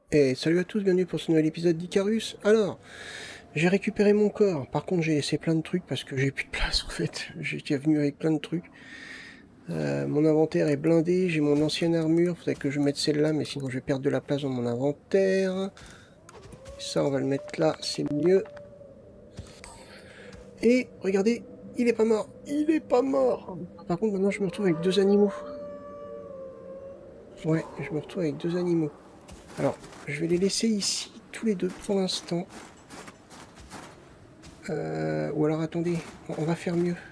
Et salut à tous, bienvenue pour ce nouvel épisode d'Icarus. Alors, j'ai récupéré mon corps. Par contre, j'ai laissé plein de trucs parce que j'ai plus de place en fait. J'étais venu avec plein de trucs. Mon inventaire est blindé. J'ai mon ancienne armure. Faudrait que je mette celle-là, mais sinon je vais perdre de la place dans mon inventaire. Ça, on va le mettre là, c'est mieux. Et regardez, il est pas mort. Il est pas mort. Par contre, maintenant, je me retrouve avec deux animaux. Ouais, je me retrouve avec deux animaux. Alors, je vais les laisser ici, tous les deux, pour l'instant. Ou alors, attendez, on va faire mieux.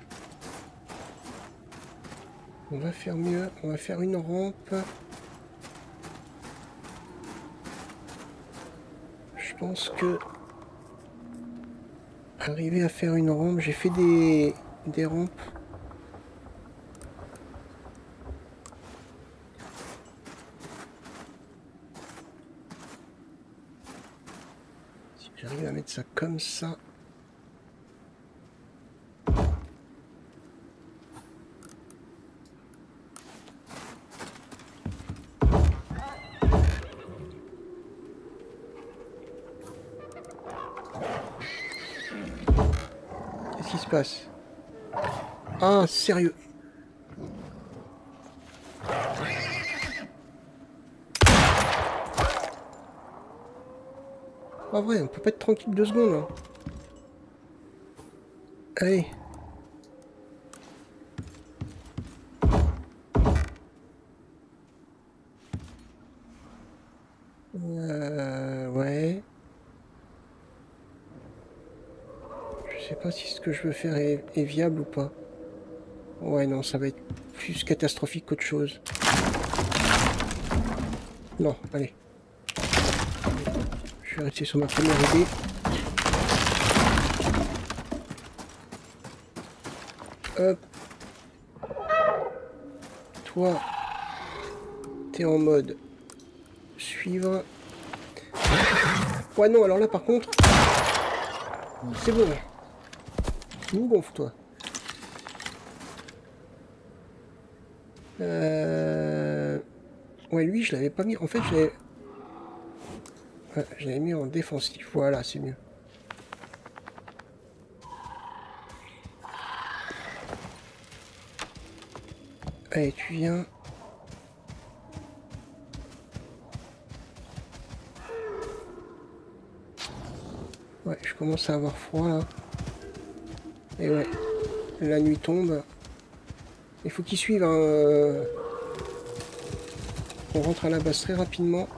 On va faire mieux, on va faire une rampe. Je pense que... Arriver à faire une rampe, j'ai fait des rampes. Si j'arrive à mettre ça comme ça... Qu'est-ce qui se passe? Ah, sérieux? Pas vrai, on peut pas être tranquille 2 secondes. Hein. Allez. Ouais. Je sais pas si ce que je veux faire est viable ou pas. Ouais, non, ça va être plus catastrophique qu'autre chose. Non, allez. Je vais rester sur ma première idée. Hop. Toi, t'es en mode suivre. Ouais, non, alors là, par contre, c'est bon. Nous gonfle, toi. Ouais, lui, je l'avais pas mis. En fait, je l'avais mis en défensif. Voilà, c'est mieux. Allez, tu viens. Ouais, je commence à avoir froid, là. Et ouais, la nuit tombe. Il faut qu'ils suivent, hein. On rentre à la base très rapidement.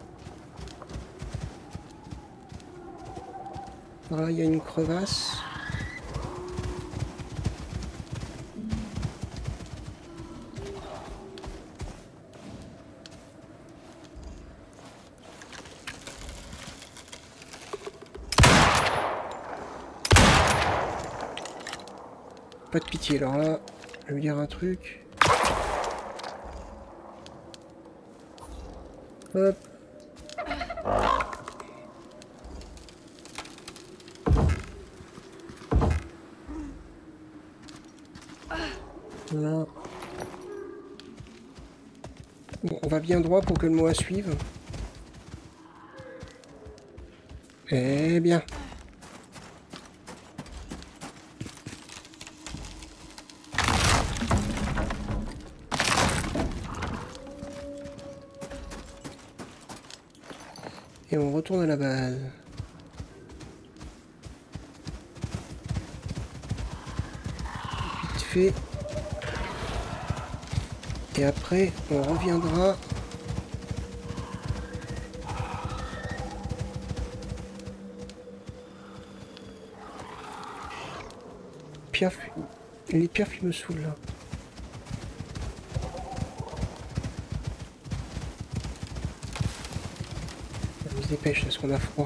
Par là, il y a une crevasse. Pas de pitié, alors là, je vais dire un truc. Hop. Là. Bon, on va bien droit pour que le Moa suive. Eh bien. Et on retourne à la base. Vite fait. Et après, on reviendra. Piaf. Les piafs, ils me saoulent là. On se dépêche parce qu'on a froid.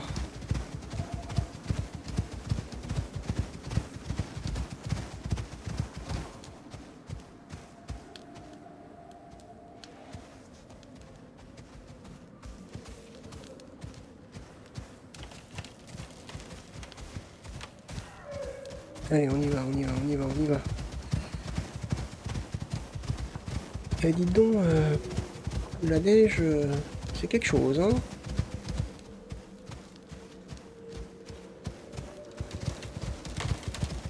Allez, on y va, on y va, on y va, on y va. Eh, dis donc, la neige, c'est quelque chose, hein.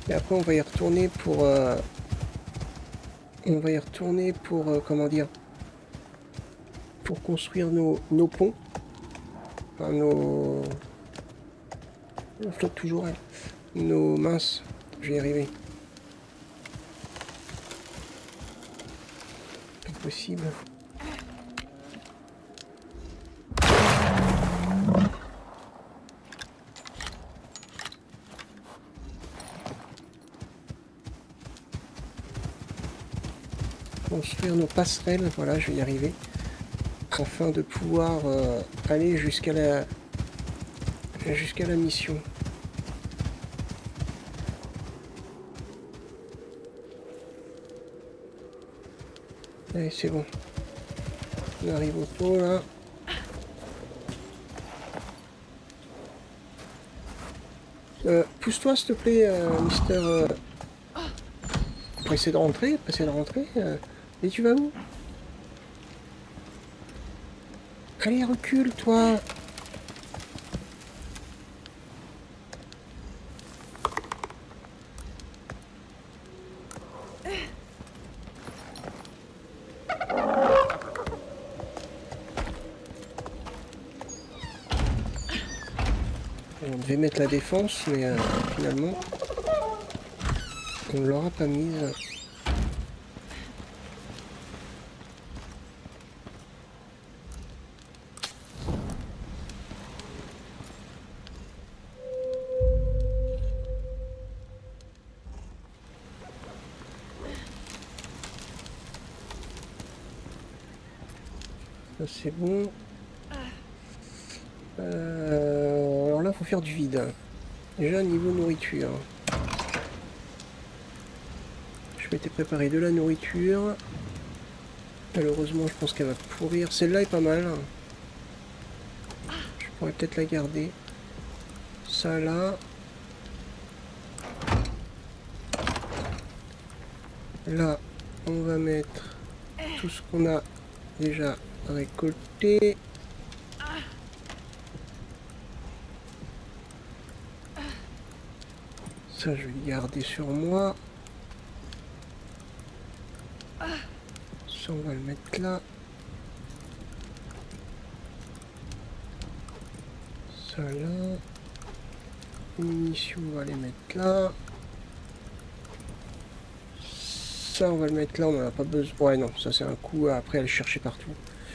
Et après on va y retourner pour... comment dire, pour construire nos ponts. Enfin, on flotte toujours, hein. Nos minces, je vais y arriver. Pas possible. Construire nos passerelles, voilà, je vais y arriver. Afin de pouvoir aller jusqu'à la mission. Allez, c'est bon. On arrive au pot là. Pousse-toi s'il te plaît, Mister. Pour essayer de rentrer, et tu vas où? Allez, recule, toi. On devait mettre la défense, mais finalement, on ne l'aura pas mise. Ça c'est bon. Alors là, il faut faire du vide. Déjà, niveau nourriture. Je m'étais préparé de la nourriture. Malheureusement, je pense qu'elle va pourrir. Celle-là est pas mal. Je pourrais peut-être la garder. Ça là. Là, on va mettre tout ce qu'on a déjà récolté. Ça, je vais le garder sur moi. Ça, on va le mettre là. Ça là. Les munitions, on va les mettre là. Ça, on va le mettre là, on n'en a pas besoin. Ouais, non, ça c'est un coup après à le chercher partout.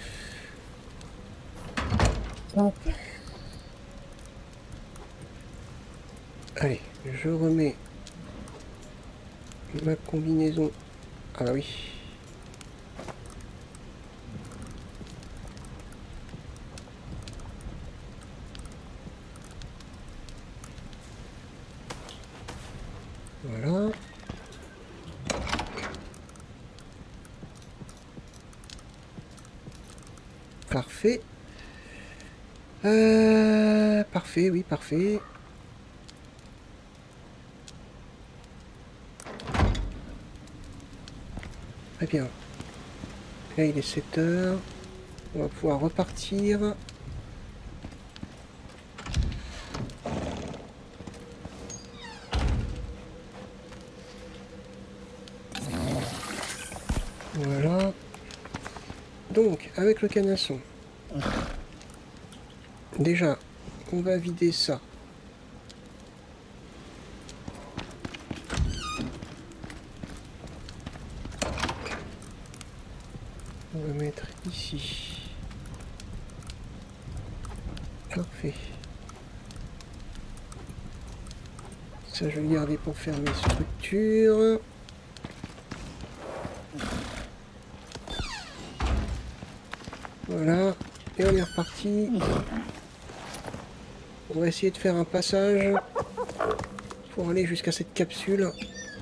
Allez, je remets ma combinaison. Ah bah oui. Voilà. Parfait. Parfait, oui, parfait. Très bien. Là, il est 7 heures. On va pouvoir repartir. Voilà. Donc, avec le canasson, déjà, on va vider ça. On va mettre ici. Parfait. Ça, je vais le garder pour faire mes structures. Voilà. Et on est reparti. On va essayer de faire un passage pour aller jusqu'à cette capsule.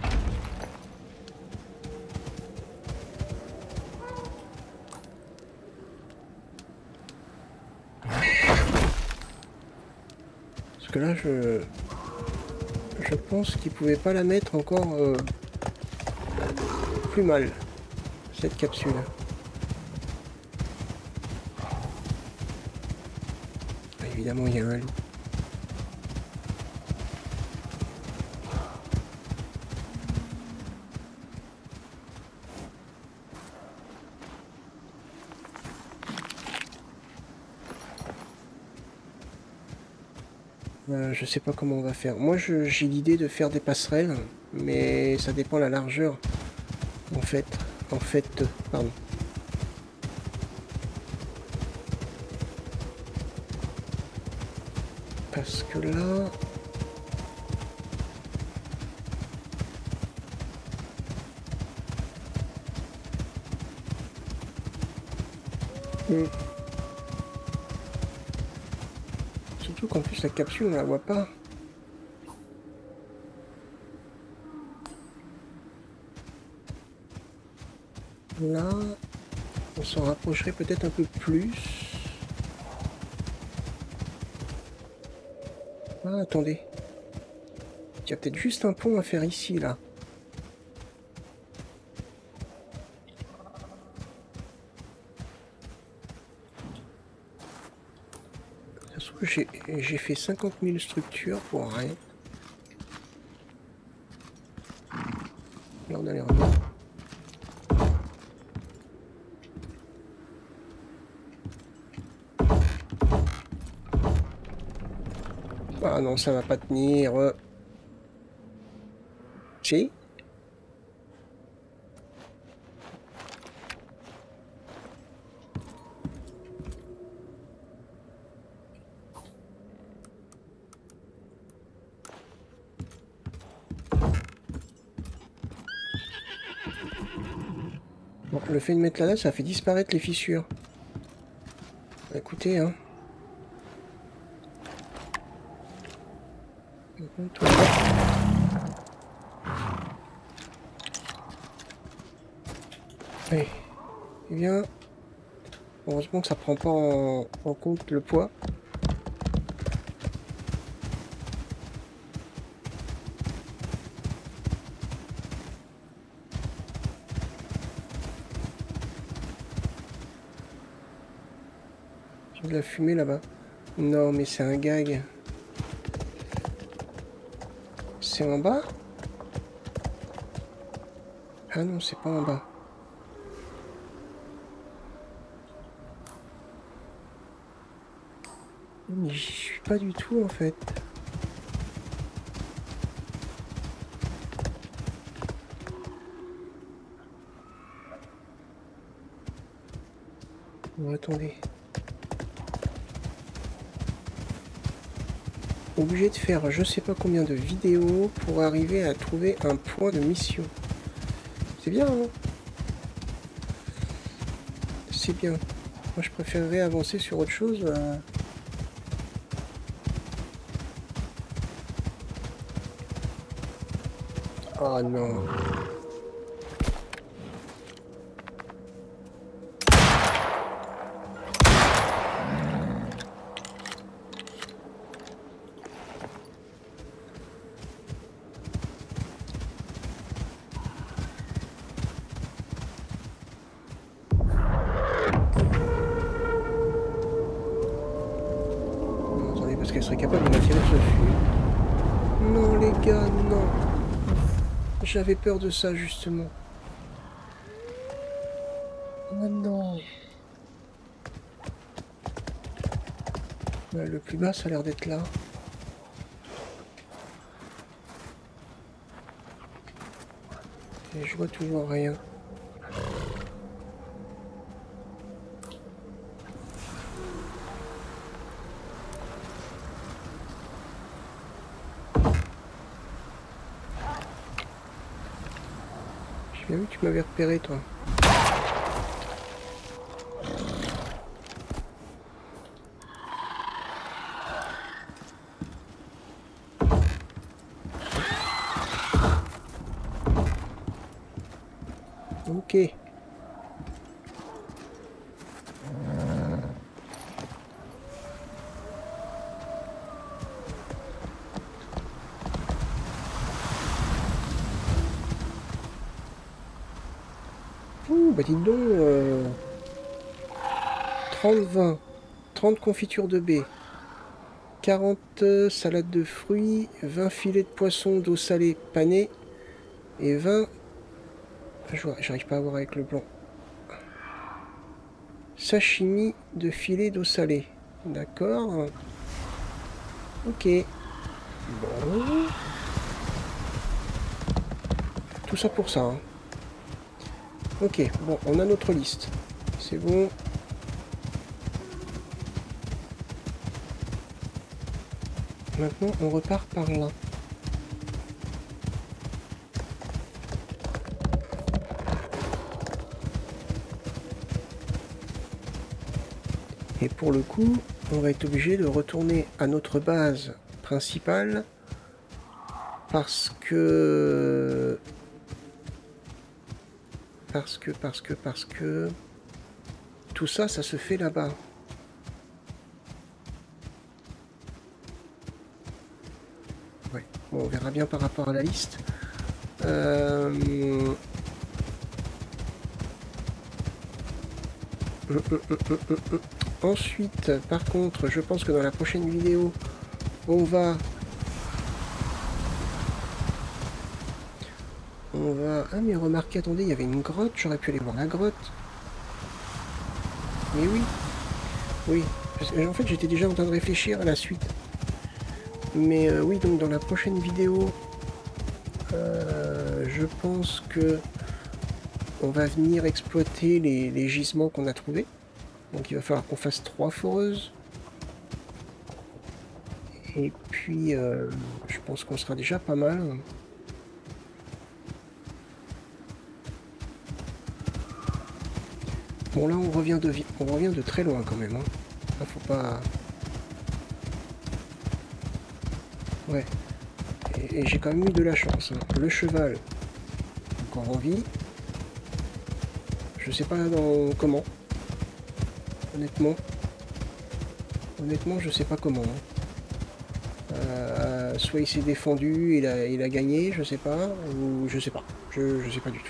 Parce que là, je pense qu'ils pouvaient pas la mettre encore plus mal, cette capsule. Ah, évidemment, il y a un loup. Je sais pas comment on va faire. Moi, j'ai l'idée de faire des passerelles, mais ça dépend de la largeur. En fait, pardon. Parce que là... Surtout qu'en plus la capsule on la voit pas. Là, on s'en rapprocherait peut-être un peu plus. Ah, attendez. Il y a peut-être juste un pont à faire ici, là. Ça se trouve, j'ai fait 50 000 structures pour rien. Là, on a les remis. Ah non, ça va pas tenir. Si. Bon, le fait de mettre là, ça fait disparaître les fissures. Écoutez, hein. Allez, eh bien, heureusement que ça prend pas en compte le poids. J'ai de la fumée là-bas. Non, mais c'est un gag. C'est en bas? Ah non, c'est pas en bas. Mais j'y suis pas du tout en fait. Bon, attendez. Obligé de faire je sais pas combien de vidéos pour arriver à trouver un point de mission. C'est bien, hein? C'est bien. Moi je préférerais avancer sur autre chose. Oh non. Parce qu'elle serait capable de m'attirer dessus. Non les gars, non. J'avais peur de ça justement. Oh non. Le plus bas, ça a l'air d'être là. Et je vois toujours rien. J'ai bien vu que tu m'avais repéré, toi. Ok. Ouh, bah dites donc, 30-20, 30 confitures de baies, 40 salades de fruits, 20 filets de poisson d'eau salée panée, et 20... J'arrive pas à voir avec le blanc. Sashimi de filets d'eau salée. D'accord. Ok. Bon. Tout ça pour ça. Hein. Ok, bon, on a notre liste. C'est bon. Maintenant, on repart par là. Et pour le coup, on va être obligé de retourner à notre base principale parce que tout ça, ça se fait là-bas. Ouais, bon, on verra bien par rapport à la liste. Ensuite, par contre, je pense que dans la prochaine vidéo, on va... Ah mais remarquez, attendez, il y avait une grotte, j'aurais pu aller voir la grotte. Mais oui. Oui, parce que, en fait j'étais déjà en train de réfléchir à la suite. Mais oui, donc dans la prochaine vidéo, je pense que on va venir exploiter les gisements qu'on a trouvés. Donc il va falloir qu'on fasse 3 foreuses. Et puis je pense qu'on sera déjà pas mal. Bon là on revient de très loin quand même. Hein. Là, faut pas... Ouais. Et j'ai quand même eu de la chance. Hein. Le cheval, encore en vie. Je sais pas comment. Honnêtement, je sais pas comment. Hein. Soit il s'est défendu, il a gagné, je sais pas, ou je sais pas. Je sais pas du tout.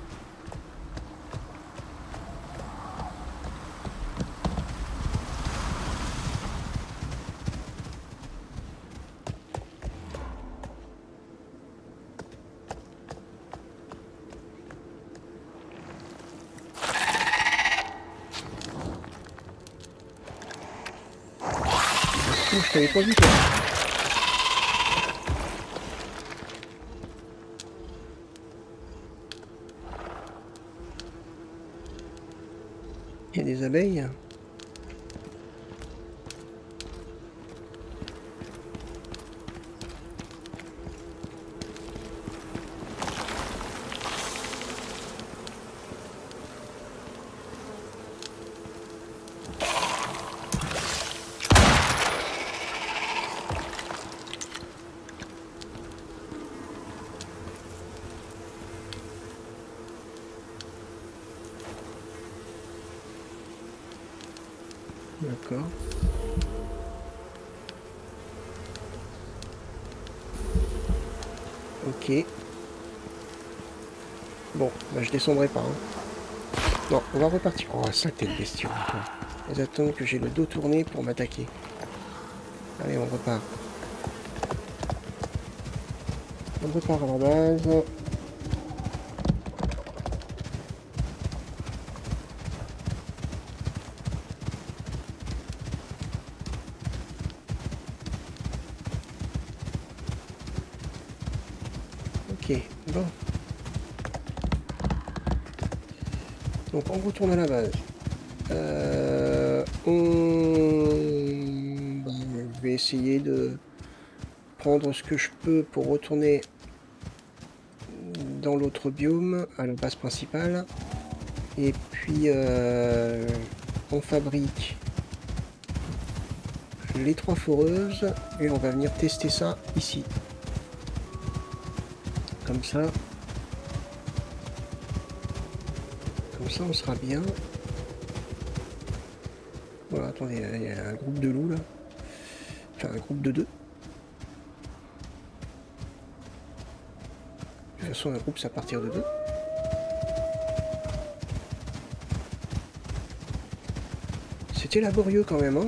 Je t'avais pas vu toi. Il y a des abeilles. D'accord. Ok. Bon, bah je descendrai pas. Hein. Non, on va repartir. Oh, saleté de bestiole. Ils attendent que j'ai le dos tourné pour m'attaquer. Allez, on repart. On repart à la base. Ok, bon. Donc on retourne à la base. Je vais essayer de prendre ce que je peux pour retourner dans l'autre biome, à la base principale. Et puis on fabrique les 3 foreuses et on va venir tester ça ici. Comme ça. Comme ça on sera bien. Voilà, attendez, il y a un groupe de loups là. Enfin un groupe de 2. De toute façon un groupe c'est à partir de 2. C'était laborieux quand même, hein.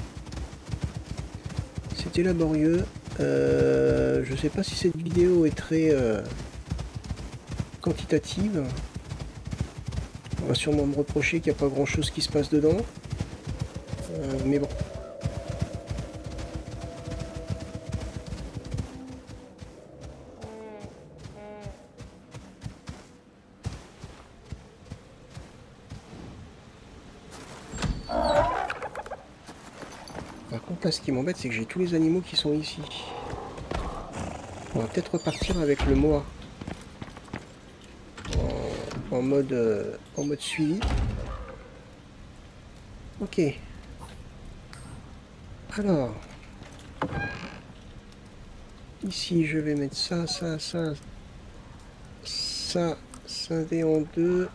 C'était laborieux. Je sais pas si cette vidéo est très quantitative. On va sûrement me reprocher qu'il n'y a pas grand chose qui se passe dedans. Mais bon. là, ce qui m'embête, c'est que j'ai tous les animaux qui sont ici. On va peut-être repartir avec le Moa. En mode suivi. Ok. Alors. Ici, je vais mettre ça, scindé en deux.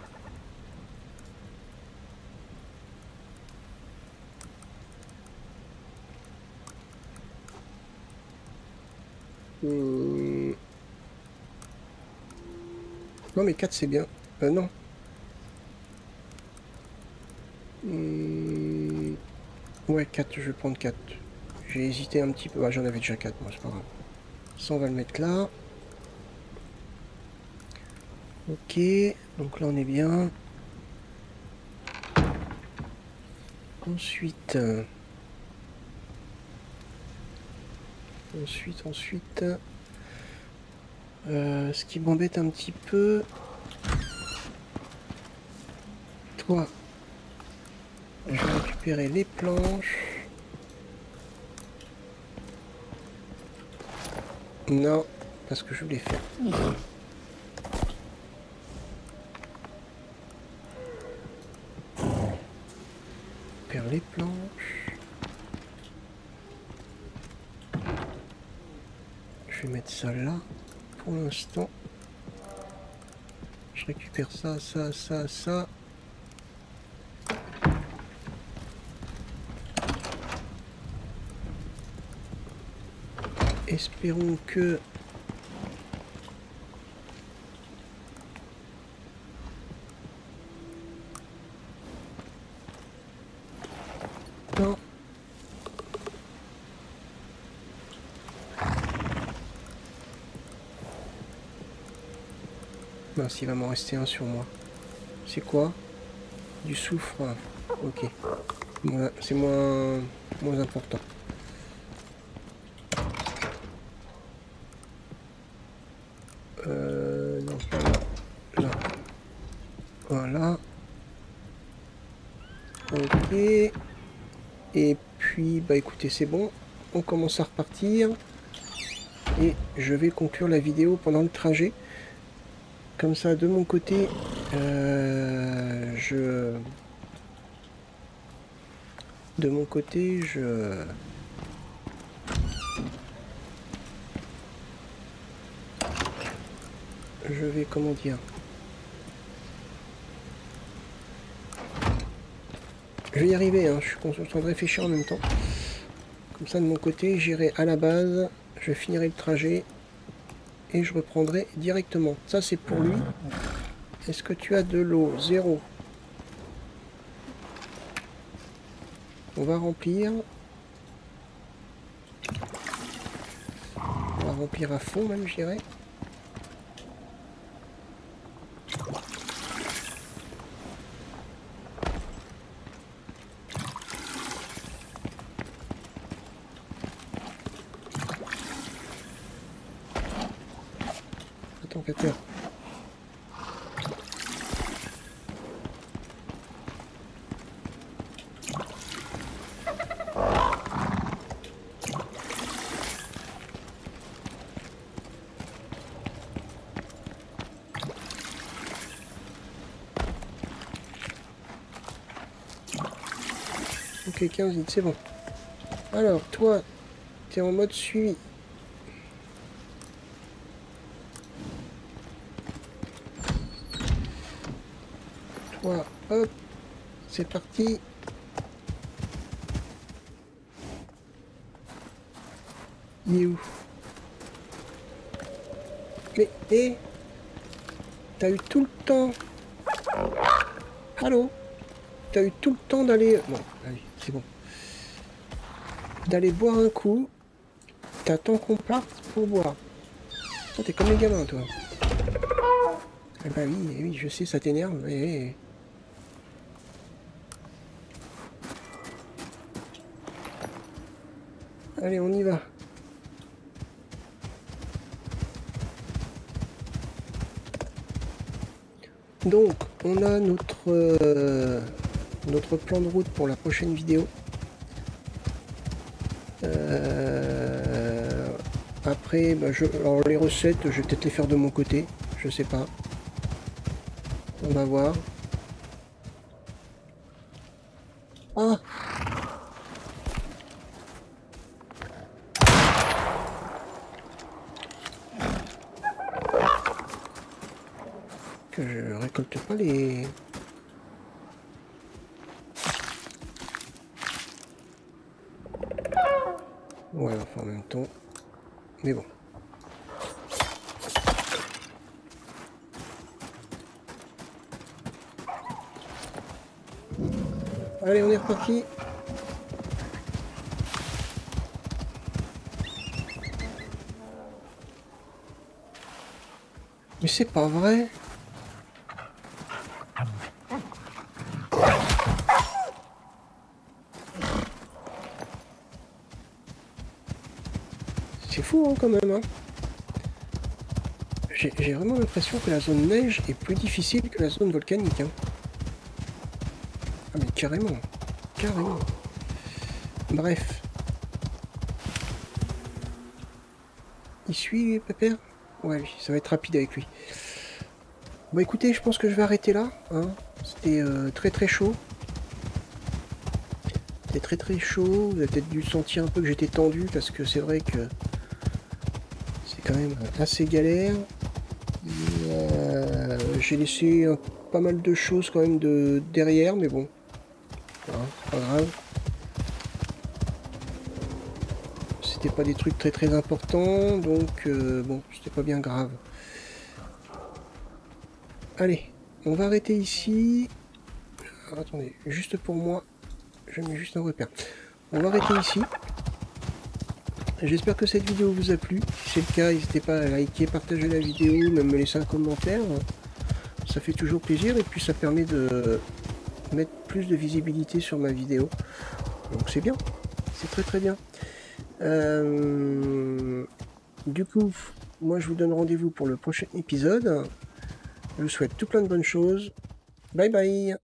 Non, mais 4 c'est bien. Non. Ouais, 4, je vais prendre 4. J'ai hésité un petit peu. Ah, j'en avais déjà 4, moi, c'est pas grave. Ça, on va le mettre là. Ok, donc là, on est bien. Ensuite... Ensuite... ce qui m'embête un petit peu... Toi, je vais récupérer les planches. Non, parce que je voulais faire. Faire les planches. Je vais mettre ça là pour l'instant. Je récupère ça. Espérons que... Non. Mince, il va m'en rester un sur moi. C'est quoi? Du soufre. Ok. C'est moins important. Non, pas là. Là. Voilà. Ok. Et puis, bah écoutez, c'est bon. On commence à repartir. Et je vais conclure la vidéo pendant le trajet. Comme ça, de mon côté, je vais, comment dire, je vais y arriver, hein, je suis en train de réfléchir en même temps. Comme ça, de mon côté, j'irai à la base, je finirai le trajet et je reprendrai directement. Ça, c'est pour lui. Est-ce que tu as de l'eau? 0. On va remplir. On va remplir à fond, même, je dirais. Attends, 4 heures. Ok, 15 litres, c'est bon. Alors, toi, tu es en mode suivi. Toi, hop, c'est parti. Il est où? Mais, hé, t'as eu tout le temps. Allô? T'as eu tout le temps d'aller... Bon, allez, c'est bon. D'aller boire un coup. T'attends qu'on parte pour boire. Toi, t'es comme les gamins, toi. Eh bah oui, je sais, ça t'énerve. Allez, on y va. Donc, on a notre plan de route pour la prochaine vidéo. Après, bah, alors les recettes, je vais peut-être les faire de mon côté. Je sais pas. On va voir. Ah! Que je récolte pas les... Ouais, enfin en même temps. Mais bon. Allez, on est reparti. Mais c'est pas vrai. C'est fou hein, quand même. Hein. J'ai vraiment l'impression que la zone neige est plus difficile que la zone volcanique. Hein. Ah mais carrément. Carrément. Bref. Il suit Pépère? Ouais, lui, ça va être rapide avec lui. Bon écoutez, je pense que je vais arrêter là. Hein. C'était très très chaud. C'était très très chaud. Vous avez peut-être dû sentir un peu que j'étais tendu parce que c'est vrai que c'est quand même assez galère. J'ai laissé pas mal de choses quand même derrière, mais bon. Hein, pas grave. C'était pas des trucs très très importants, donc bon, c'était pas bien grave. Allez, on va arrêter ici. Alors, attendez, juste pour moi, je mets juste un repère. On va arrêter ici. J'espère que cette vidéo vous a plu. Si c'est le cas, n'hésitez pas à liker, partager la vidéo, même me laisser un commentaire. Ça fait toujours plaisir et puis ça permet de mettre plus de visibilité sur ma vidéo. Donc c'est bien, c'est très très bien. Du coup, moi je vous donne rendez-vous pour le prochain épisode. Je vous souhaite tout plein de bonnes choses. Bye bye.